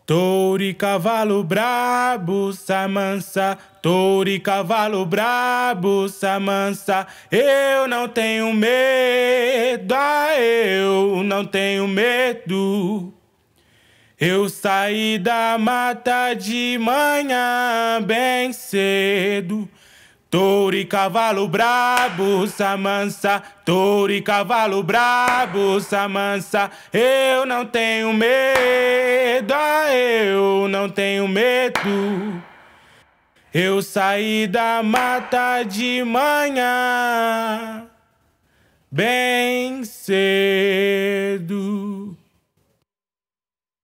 Touro e cavalo brabo, samansa. Touro e cavalo brabo, samansa. Eu não tenho medo, eu não tenho medo. Eu saí da mata de manhã bem cedo. Touro e cavalo brabo, samansa. Touro e cavalo brabo, samansa. Eu não tenho medo, eu não tenho medo. Eu saí da mata de manhã bem cedo.